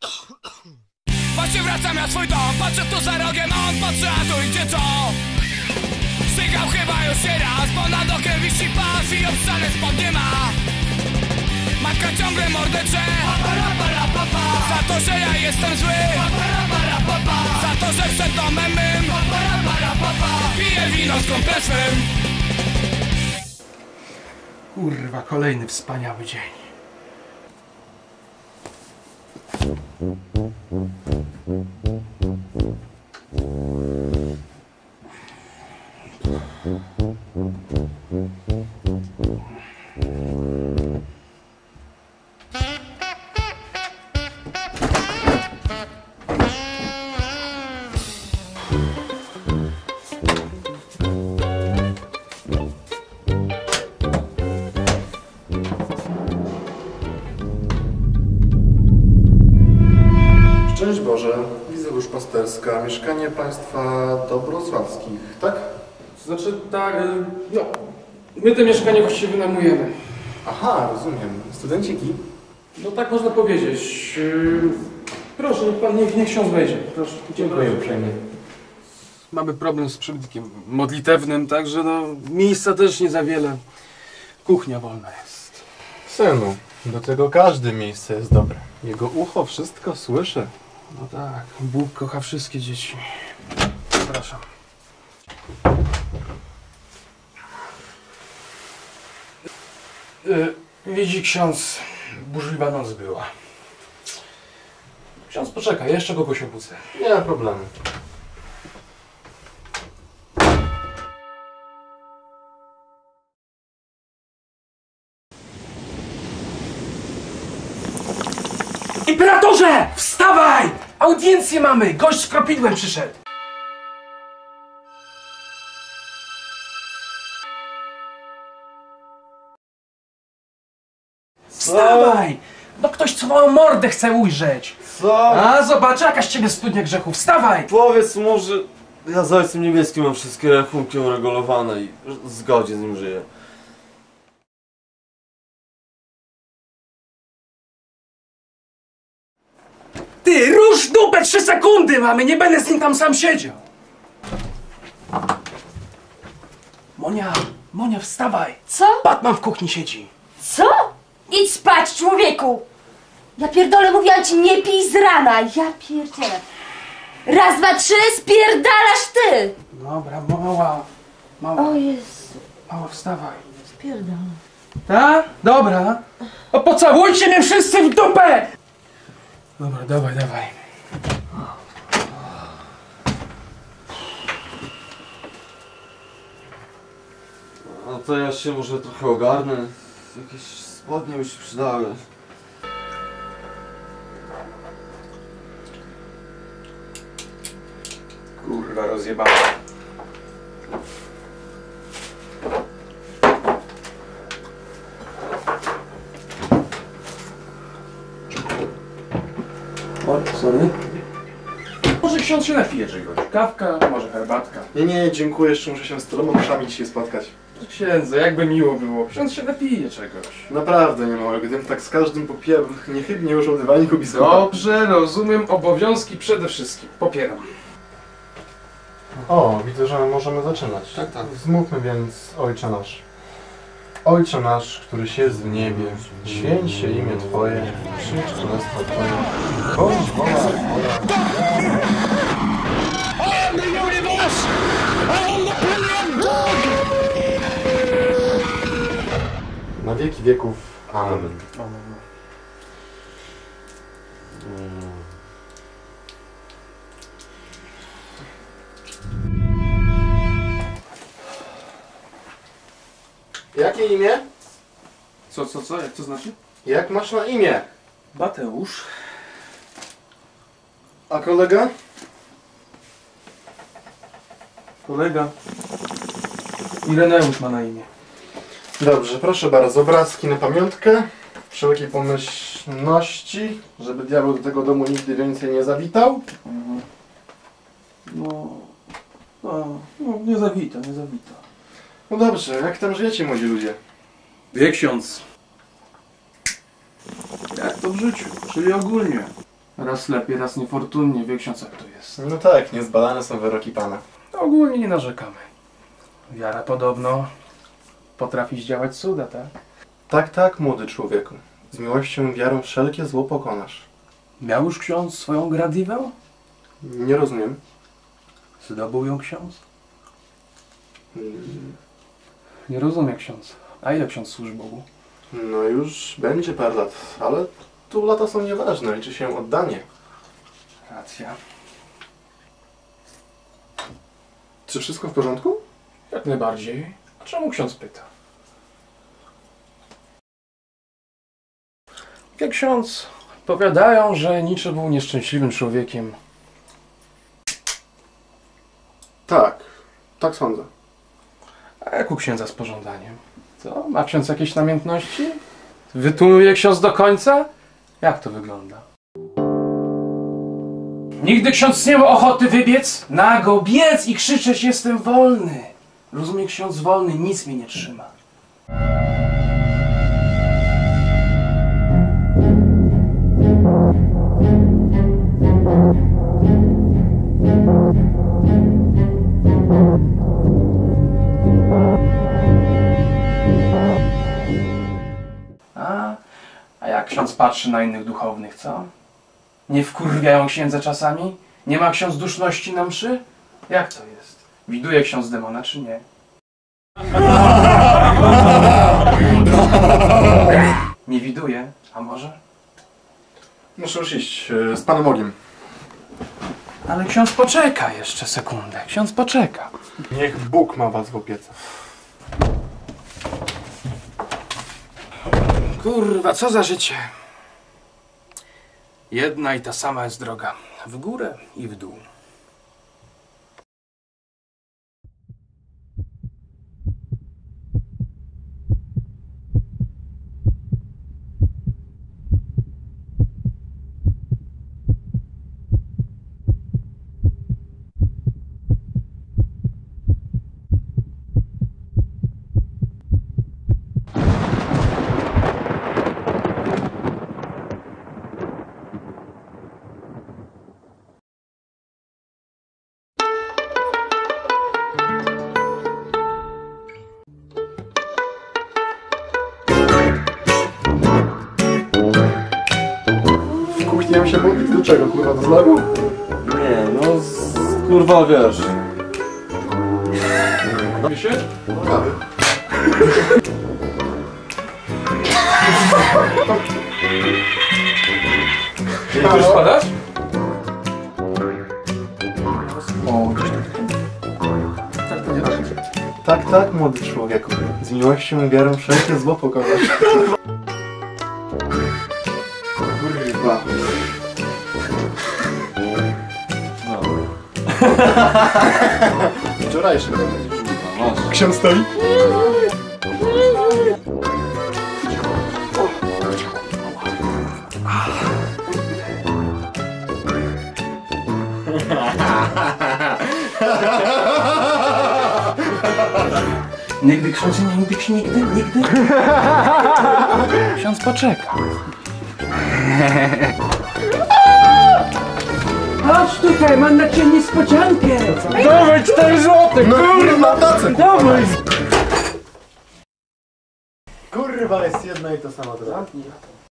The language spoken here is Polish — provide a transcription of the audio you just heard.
Właśnie wracam ja swój dom, patrzę tu za rogiem, on patrzy, a tu idzie co? Stykał chyba już nie raz, bo nad okiem wisi pas i obstrzane spodnie ma. Matka ciągle mordę drze, za to, że ja jestem zły, za to, że przed domem mym piję wino z kumplem swym. Kurwa, kolejny wspaniały dzień. Szczęść Boże, widzę duszpasterska, mieszkanie państwa Dobrosławskich, tak? Znaczy, tak, no, my to mieszkanie właściwie wynajmujemy. Aha, rozumiem. Studenciki? No tak można powiedzieć. Proszę, niech pan, niech ksiądz wejdzie. Proszę. Dziękuję uprzejmie. Mamy problem z przewodnikiem modlitewnym, także no, miejsca też nie za wiele. Kuchnia wolna jest. Synu, do tego każde miejsce jest dobre. Jego ucho wszystko słyszy. No tak, Bóg kocha wszystkie dzieci. Zapraszam. Widzi ksiądz, burzliwa noc była. Ksiądz poczeka, ja jeszcze kogoś obudzę. Nie ma problemu. Imperatorze! Wstawaj! Audiencję mamy! Gość z kropidłem przyszedł! Wstawaj! No ktoś całą mordę chce ujrzeć! Co? A zobaczę, jakaś ciebie studnia grzechu. Wstawaj! Powiedz mu, że ja z Ojcem Niebieskim mam wszystkie rachunki uregulowane i w zgodzie z nim żyję. Ty, rusz dupę, 3 sekundy mamy, nie będę z nim tam sam siedział. Monia, wstawaj. Co? Batman w kuchni siedzi. Co? Idź spać, człowieku! Ja pierdolę, mówiłam ci, nie pij z rana. Ja pierdzielę. Raz, dwa, trzy, spierdalasz ty! Dobra, mała. O Jezu, Mała, wstawaj. spierdolę. Ta? Dobra. O, pocałujcie mnie wszyscy w dupę! Dobra, dawaj. No to ja się może trochę ogarnę. Jakieś spodnie mi się przydały. Kurwa, rozjebała. O, sorry. Może ksiądz się napije czegoś. Kawka, może herbatka. Nie, dziękuję, jeszcze muszę się z tyloma muszami dzisiaj spotkać. Księdze, jakby miło było. Ksiądz się napije czegoś. Naprawdę nie mogę, gdybym tak z każdym popijał, niechybnie użył dywaniku biskupa. Dobrze, rozumiem. Obowiązki przede wszystkim. Popieram. O, widzę, że możemy zaczynać. Tak. Zmówmy więc Ojcze Nasz. Ojcze nasz, któryś jest w niebie, święć się imię Twoje, przyjdź królestwo Twoje, bądź wola Twoja. Na wieki wieków. Amen. Jakie imię? Co? Jak to znaczy? Jak masz na imię? Mateusz. A kolega? Kolega. Ireneusz ma na imię. Dobrze, proszę bardzo, obrazki na pamiątkę. Wszelkiej pomyślności, żeby diabeł do tego domu nigdy więcej nie zawitał. No, nie zawita. No dobrze, jak tam żyjecie, młodzi ludzie? Wie ksiądz. Jak to w życiu, czyli ogólnie. Raz lepiej, raz niefortunnie, wie ksiądz jak to jest. No tak, niezbadane są wyroki Pana. Ogólnie nie narzekamy. Wiara podobno potrafi zdziałać cuda, tak? Tak, tak, młody człowieku. Z miłością i wiarą wszelkie zło pokonasz. Miał już ksiądz swoją gradiwę? Nie rozumiem. Zdobył ją ksiądz? Nie rozumie ksiądz. A ile ksiądz służy Bogu? No już będzie parę lat, ale tu lata są nieważne, liczy się oddanie. Racja. Czy wszystko w porządku? Jak najbardziej. A czemu ksiądz pyta? Jak ksiądz, powiadają, że Nietzsche był nieszczęśliwym człowiekiem. Tak, tak sądzę. A jak u księdza z pożądaniem? Co? Ma ksiądz jakieś namiętności? Wytunuje ksiądz do końca? Jak to wygląda? Nigdy ksiądz nie miał ochoty wybiec? Nago biec i krzyczeć: jestem wolny. Rozumie ksiądz, wolny, nic mnie nie trzyma. A jak ksiądz patrzy na innych duchownych, co? Nie wkurwiają księdza czasami? Nie ma ksiądz duszności na mszy? Jak to jest? Widuje ksiądz demona, czy nie? Nie widuje, a może? Muszę już iść z Panem Bogiem. Ale ksiądz poczeka jeszcze sekundę. Ksiądz poczeka. Niech Bóg ma was w opiece. Kurwa, co za życie. Jedna i ta sama jest droga. W górę i w dół. Nie wiem się modlić do czego, kurwa, do zlewu? Nie, no kurwa wiesz. Wiecie? Kawy. Nie chcesz spadać? O, gdzieś tak, tak, młody człowieku. Z miłością i wiarą wszelkie zło pokonasz. Kurwa. No. Wczorajszy. Masz. Ksiądz stoi? Nigdy ksiądz, nigdy. Ksiądz poczeka. Chodź tutaj, mam na ciebie niespodziankę. Dawaj 4 złote, Kurwa, tacę! dawaj. Kurwa, jest jedna i ta sama droga. Zamknij.